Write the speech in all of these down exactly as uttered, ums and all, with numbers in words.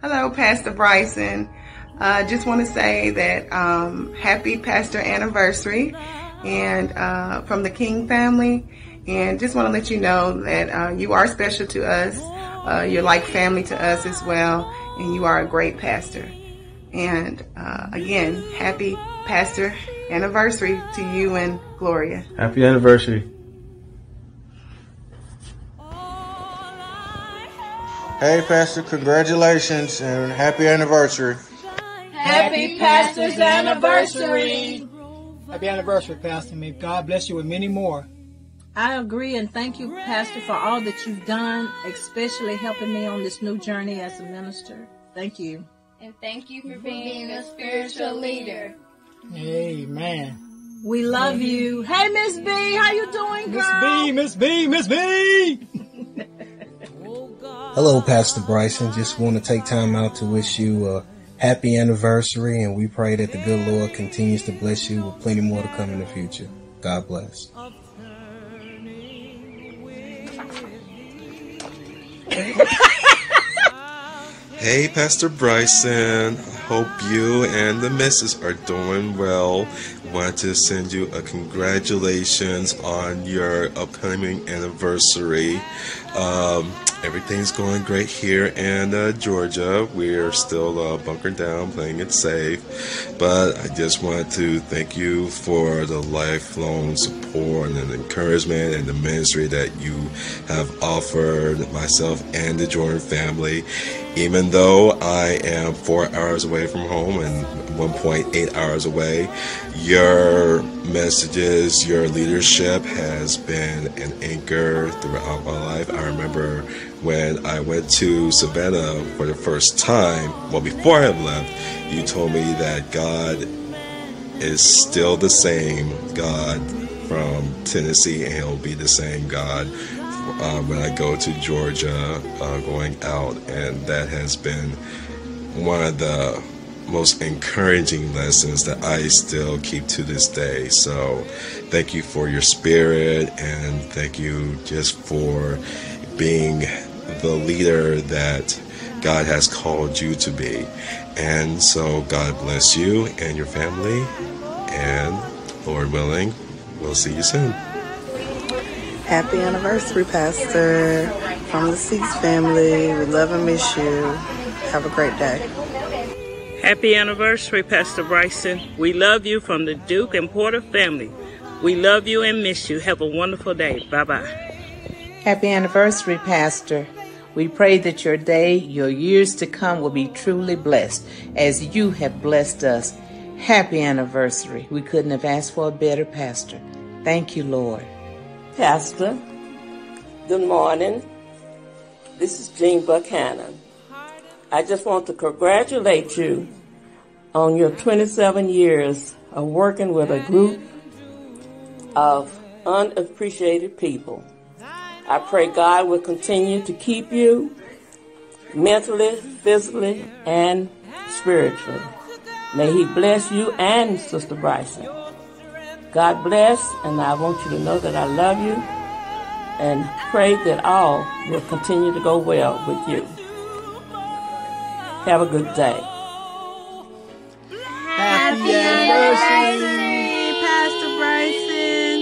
Hello, Pastor Bryson. I uh, just want to say that um, happy pastor anniversary, and uh, from the King family, and just want to let you know that uh, you are special to us. Uh, you're like family to us as well, and you are a great pastor. And uh, again, happy pastor anniversary to you and Gloria. Happy anniversary. Hey, Pastor, congratulations and happy anniversary. Happy Pastor's anniversary. Happy anniversary, Pastor. May God bless you with many more. I agree, and thank you, Pastor, for all that you've done, especially helping me on this new journey as a minister. Thank you. And thank you for being a spiritual leader. Amen. We love you. Hey, Miss B, how you doing, girl? Miss B, Miss B, Miss B. Hello, Pastor Bryson. Just want to take time out to wish you a happy anniversary, and we pray that the good Lord continues to bless you with plenty more to come in the future. God bless. Hey, Pastor Bryson. Hope you and the missus are doing well. Want to send you a congratulations on your upcoming anniversary. Um, everything's going great here in uh, Georgia. We're still uh, bunkered down, playing it safe. But I just want to thank you for the lifelong support and encouragement and the ministry that you have offered myself and the Jordan family. Even though I am four hours away from home and one point eight hours away, your messages, your leadership has been an anchor throughout my life. I remember when I went to Savannah for the first time, well, before I left, you told me that God is still the same God from Tennessee, and He'll be the same God Uh, when I go to Georgia, uh, going out, and that has been one of the most encouraging lessons that I still keep to this day. So thank you for your spirit, and thank you just for being the leader that God has called you to be. And so God bless you and your family, and Lord willing, we'll see you soon. Happy anniversary, Pastor, from the Seeks family. We love and miss you. Have a great day. Happy anniversary, Pastor Bryson. We love you from the Duke and Porter family. We love you and miss you. Have a wonderful day. Bye-bye. Happy anniversary, Pastor. We pray that your day, your years to come will be truly blessed as you have blessed us. Happy anniversary. We couldn't have asked for a better pastor. Thank you, Lord. Pastor, good morning. This is Jean Buchanan. I just want to congratulate you on your twenty-seven years of working with a group of unappreciated people. I pray God will continue to keep you mentally, physically, and spiritually. May He bless you and Sister Bryson. God bless, and I want you to know that I love you and pray that all will continue to go well with you. Have a good day. Happy anniversary, Pastor Bryson.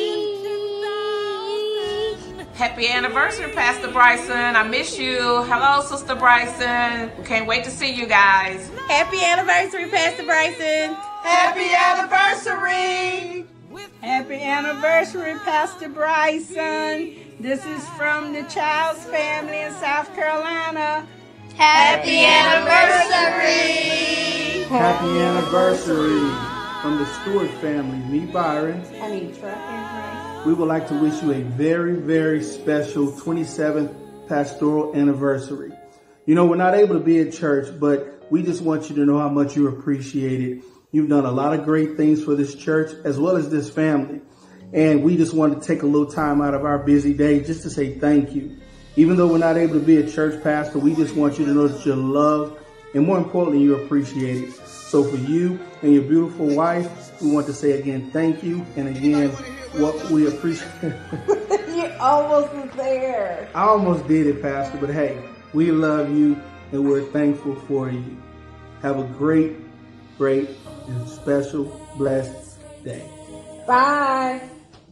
Happy anniversary, Pastor Bryson. I miss you. Hello, Sister Bryson. We can't wait to see you guys. Happy anniversary, Pastor Bryson. Happy anniversary. Happy anniversary, Pastor Bryson. This is from the Childs family in South Carolina. Happy anniversary. Happy anniversary from the Stewart family. Me, Byron. Anitra. We would like to wish you a very, very special twenty-seventh pastoral anniversary. You know, we're not able to be at church, but we just want you to know how much you appreciate it. You've done a lot of great things for this church as well as this family. And we just want to take a little time out of our busy day just to say thank you. Even though we're not able to be a church pastor, we just want you to know that you're loved and more importantly, you're appreciated. So for you and your beautiful wife, we want to say again, thank you. And again, what we appreciate. You almost was there. I almost did it, Pastor, but hey, we love you. and we're thankful for you. Have a great, great, and special, blessed day. Bye.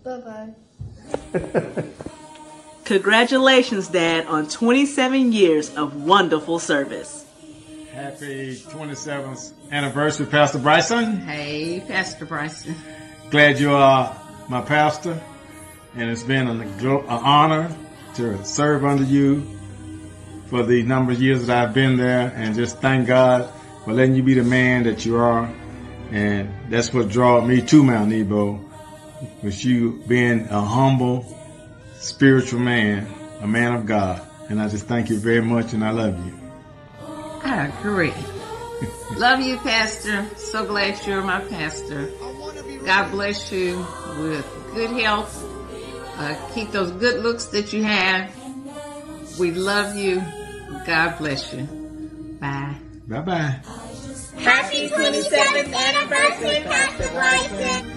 Bye-bye. Congratulations, Dad, on twenty-seven years of wonderful service. Happy twenty-seventh anniversary, Pastor Bryson. Hey, Pastor Bryson. Glad you are my pastor, and it's been an, an honor to serve under you for the number of years that I've been there, and just thank God for letting you be the man that you are. And that's what drew me to Mount Nebo, was you being a humble, spiritual man, a man of God. And I just thank you very much, and I love you. I agree. Love you, Pastor. So glad you're my pastor. God bless you with good health. Uh, keep those good looks that you have. We love you. God bless you. Bye. Bye-bye. Happy twenty-seventh anniversary, Pastor Bryson.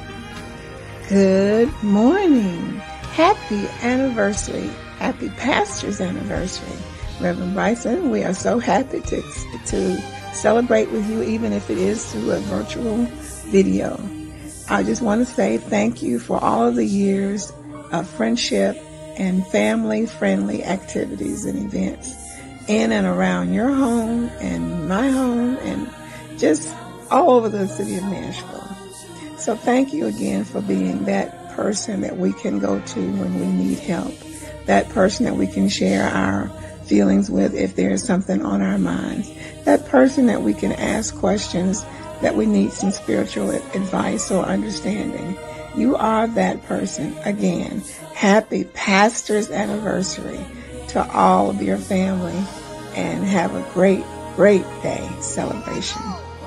Good morning. Happy anniversary. Happy pastor's anniversary. Reverend Bryson, we are so happy to, to celebrate with you, even if it is through a virtual video. I just want to say thank you for all of the years of friendship and family-friendly activities and events in and around your home and my home and just all over the city of Nashville. So thank you again for being that person that we can go to when we need help, that person that we can share our feelings with if there is something on our minds, that person that we can ask questions that we need some spiritual advice or understanding. You are that person. Again, happy pastor's anniversary to all of your family, and have a great, great day celebration.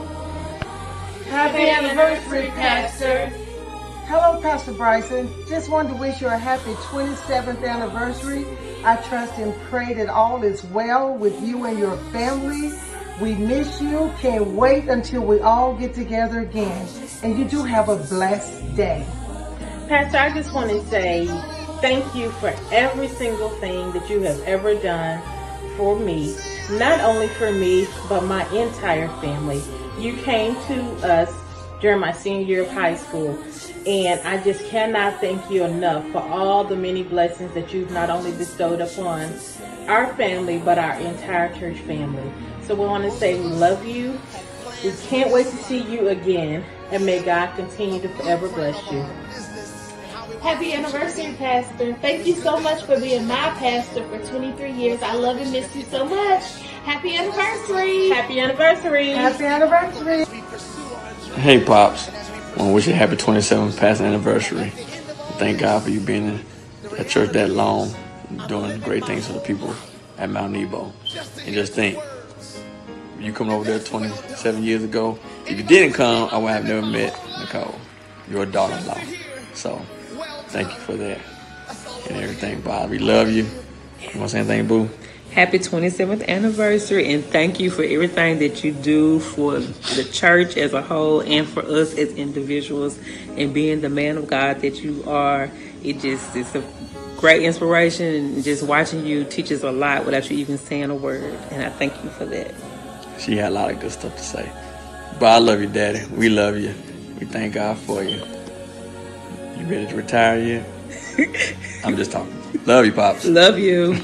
Happy anniversary, Pastor. Hello, Pastor Bryson. Just wanted to wish you a happy twenty-seventh anniversary. I trust and pray that all is well with you and your family. We miss you. Can't wait until we all get together again. And you do have a blessed day. Pastor, I just want to say thank you for every single thing that you have ever done for me. Not only for me, but my entire family. You came to us during my senior year of high school, and I just cannot thank you enough for all the many blessings that you've not only bestowed upon our family, but our entire church family. So we want to say we love you. We can't wait to see you again, and may God continue to forever bless you. Happy anniversary, Pastor. Thank you so much for being my pastor for twenty-three years. I love and miss you so much. Happy anniversary. Happy anniversary. Happy anniversary. Hey, Pops. I want to wish you a happy twenty-seventh pastor anniversary. Thank God for you being at church that long, doing great things for the people at Mount Nebo. And just think, you coming over there twenty-seven years ago, if you didn't come, I would have never met Nicole, your daughter-in-law. So, thank you for that and everything, Bob. We love you. You want to say anything, Boo? Happy twenty-seventh anniversary, and thank you for everything that you do for the church as a whole and for us as individuals, and being the man of God that you are. It just, it's a great inspiration, and just watching you teaches a lot without you even saying a word, and I thank you for that. She had a lot of good stuff to say. But I love you, Daddy. We love you. We thank God for you. You ready to retire yet? I'm just talking. Love you, Pops. Love you.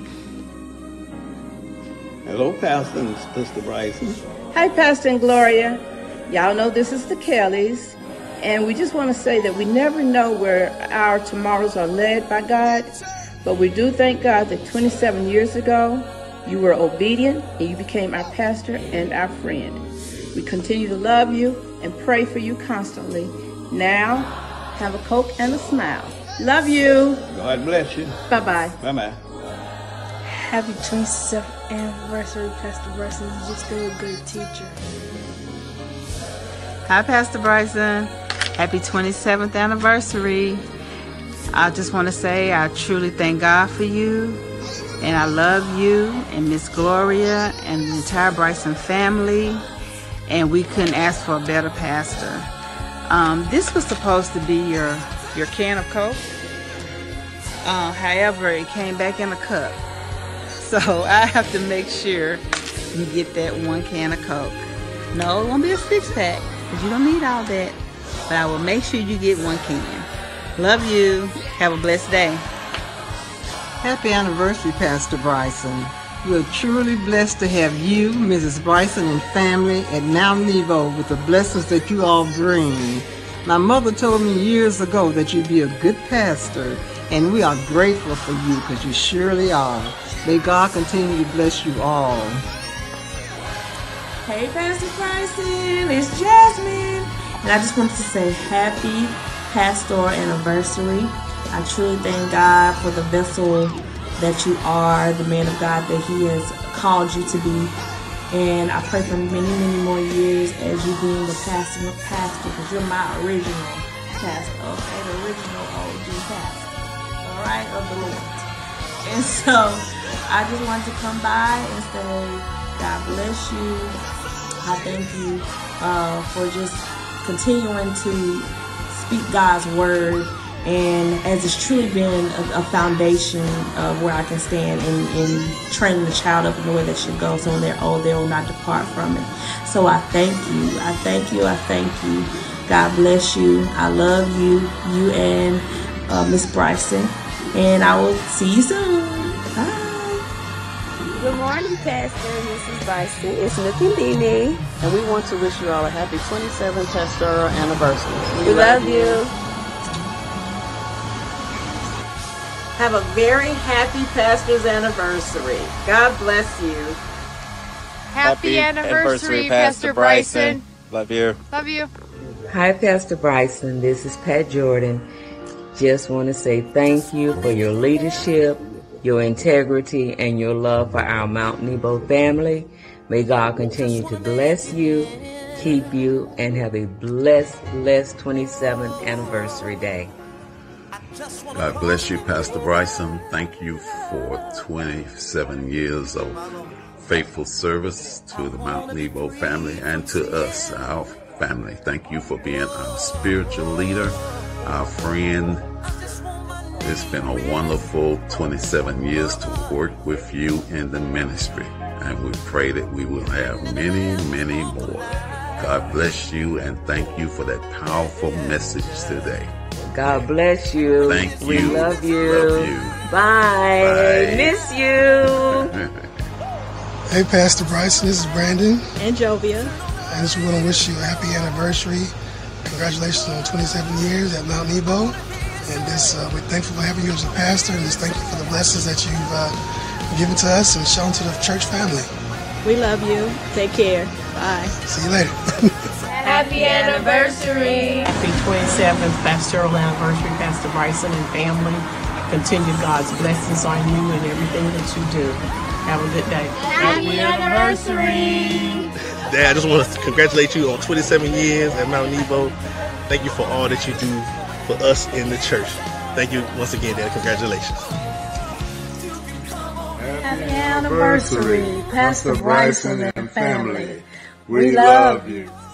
Hello, Pastor and Sister Bryson. Hi, Pastor and Gloria. Y'all know this is the Kellys, and we just want to say that we never know where our tomorrows are led by God, but we do thank God that twenty-seven years ago, you were obedient and you became our pastor and our friend. We continue to love you and pray for you constantly. Now, have a Coke and a smile. Love you. God bless you. Bye-bye. Bye-bye. Happy twenty-seventh anniversary, Pastor Bryson. You're still a great teacher. Hi, Pastor Bryson. Happy twenty-seventh anniversary. I just want to say I truly thank God for you, and I love you and Miss Gloria and the entire Bryson family, and we couldn't ask for a better pastor. Um, this was supposed to be your, your can of Coke. Uh, however, it came back in a cup. So I have to make sure you get that one can of Coke. No, it won't be a six pack because you don't need all that. But I will make sure you get one can. Love you. Have a blessed day. Happy anniversary, Pastor Bryson. We're truly blessed to have you, Missus Bryson, and family at Mount Nebo with the blessings that you all bring. My mother told me years ago that you'd be a good pastor, and we are grateful for you because you surely are. May God continue to bless you all. Hey, Pastor Bryson, it's Jasmine. And I just wanted to say happy pastoral anniversary. I truly thank God for the vessel that you are, the man of God that He has called you to be. And I pray for many, many more years as you being the pastor of pastor, because you're my original pastor, okay? The original O G pastor, all right, of the Lord. And so I just wanted to come by and say, God bless you. I thank you uh, for just continuing to speak God's word, and as it's truly been a, a foundation of where I can stand in, in training the child up in the way they should go, so when they're old they will not depart from it. So I thank you, I thank you, I thank you. God bless you. I love you, you and uh, Miss Bryson, and I will see you soon. Bye. Good morning, Pastor and Missus Bryson. It's Nikki Dini, and we want to wish you all a happy twenty-seventh pastoral anniversary. We, we love, love you. you. Have a very happy pastor's anniversary. God bless you. Happy, happy anniversary, Pastor Bryson. Love you. Love you. Hi, Pastor Bryson. This is Pat Jordan. Just want to say thank you for your leadership, your integrity, and your love for our Mount Nebo family. May God continue to bless you, keep you, and have a blessed, blessed twenty-seventh anniversary day. God bless you, Pastor Bryson. Thank you for twenty-seven years of faithful service to the Mount Nebo family and to us, our family. Thank you for being our spiritual leader, our friend. It's been a wonderful twenty-seven years to work with you in the ministry, and we pray that we will have many, many more. God bless you, and thank you for that powerful message today. God bless you. Thank you. We love you. Love you. Bye. Bye. Miss you. Hey, Pastor Bryson. This is Brandon. And Jovia. I just want to wish you a happy anniversary. Congratulations on twenty-seven years at Mount Nebo. And this, uh, we're thankful for having you as a pastor, and just thank you for the blessings that you've uh, given to us and shown to the church family. We love you. Take care. Bye. See you later. Happy anniversary. Happy twenty-seventh pastoral anniversary, Pastor Bryson and family. Continue God's blessings on you and everything that you do. Have a good day. Happy anniversary. Dad, I just want to congratulate you on twenty-seven years at Mount Nebo. Thank you for all that you do for us in the church. Thank you once again, Dad. Congratulations. Happy anniversary, Pastor Bryson and family. We love you.